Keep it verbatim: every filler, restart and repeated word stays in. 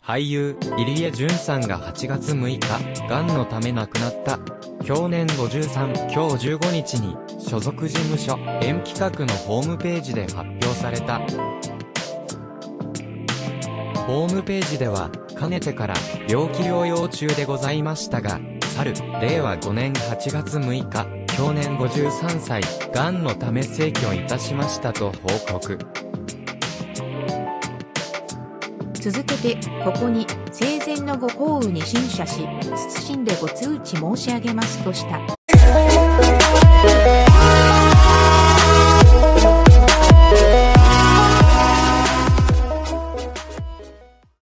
俳優、入江純さんがはちがつむいか、癌のため亡くなった。享年ごじゅうさん、今日じゅうごにちに、所属事務所、M企画のホームページで発表された。ホームページでは、かねてから病気療養中でございましたが、去る、れいわごねんはちがつむいか、享年ごじゅうさんさい、癌のため逝去いたしましたと報告。 続けて、ここに、生前のご厚遇に深謝し、謹んでご通知申し上げますとした。